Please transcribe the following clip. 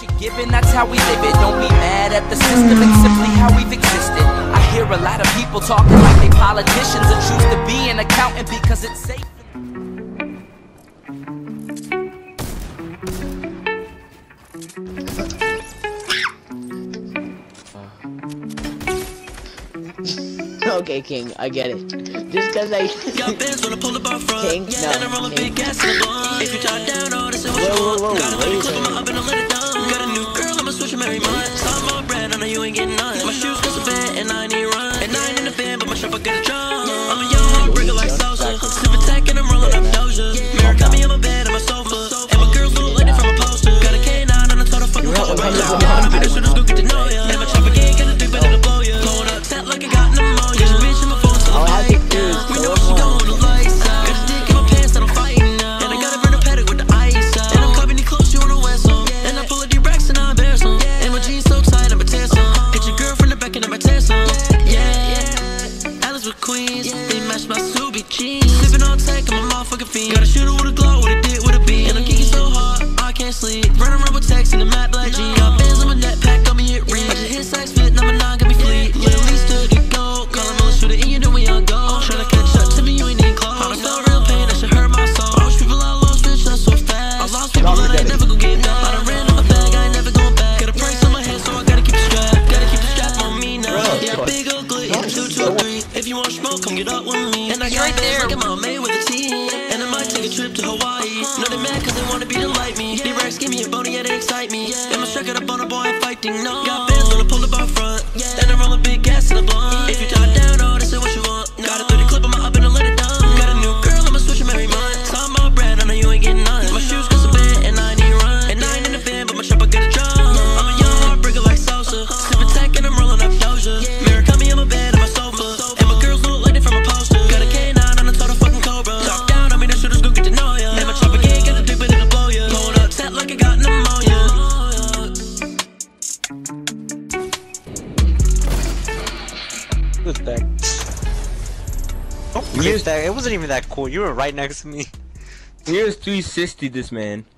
you're given, that's how we live it. Don't be mad at the system, it's simply how we've existed. I hear a lot of people talking like they politicians and choose to be an accountant because it's safe. Okay, King, I get it. Just cause I got bands when I pull the bar front. King, no. And I roll a big gas in the blunt. If you tie down, oh, this is what you want. Got a little clip in my up and I let it down. Got a new girl, I'ma switch her Mary Mont. Saw my bread, I know you ain't getting none. My shoes cost a bit and I need run. And I ain't in the band, but my shop I got a drum. I'm a young heartbreaker like salsa. Super tech and I'm rolling up Doja. Mirror got me on my bed and my sofa. And my girls look like they from a poster. Got a K9 on the total fucking cobra. I'm in the shooters, go get to know ya. And my chopper gang got a dick, but it'll blow ya. Blowing up tap like I got pneumonia. Bitch in my phone, so we know she gon' hold the lights out. Got a dick in my pants that I'm fighting now. And I gotta burn a paddock with the ice out. And I'm copping these clothes, you wanna wear some. And I pull a D-Rex and I embarrass some. And my jeans so tight, I'ma tear some. Get your girlfriend the back and I'ma tear some. Yeah, Alice with Queens. They match my Subi jeans. Sipping on tech, I'm a motherfucking fiend. Got a shooter with a glow, with a dick, with a beam. And I'm kicking so hard, I can't sleep. Running around with text in the matte black jeans. Got bands on my neck, pack, got me hit ring. I just hit sex fit, number 9, got me fleet. Yeah, at least to the go. Call him on the shooter, and you know we on go. Tryna catch up to me, you ain't even close. I felt real pain, that shit hurt my soul. I wish people I lost, bitch, that's so fast. I lost people that I ain't never gon' get back. I done ran out my bag, I ain't never going back. Got a price on my head, so I gotta keep the strap. Gotta keep the strap on me now. Yeah, big ugly, 2, 2, 3. If you want smoke, come get up with me. And I got bands like I'm made with a team. And I might take a trip to Hawaii. Know they mad cause they wanna be to like me. D-Rex give me a bony, yeah, they excite me. And my strike got up on a boy, ain't fighting, no. Got bands when I pull the bar front. And I roll a big gas in the blunt. If you tie down, oh, this is what you want. Got a 30 clip on my up and I let it down. Got a new girl, I'ma switch her Mary Mont. Saw my bread, I know you ain't getting none. My shoes cost a bit and I need run. And I ain't in the band, but my shop I got a drum. I'm a young heartbreaker like salsa. Sipping tech and I'm rolling up Doja. Mirror got me on my bed and my sofa. And my girls look like they from a poster. Got a K9 on the total fucking cobra. Talk down, I mean the shooters go get to know ya. And my chopper gang got a dick, but it'll blow ya. Blowing up tap like I got pneumonia. Who's back? Oh, it wasn't even that cool. You were right next to me. Here's 360 this man.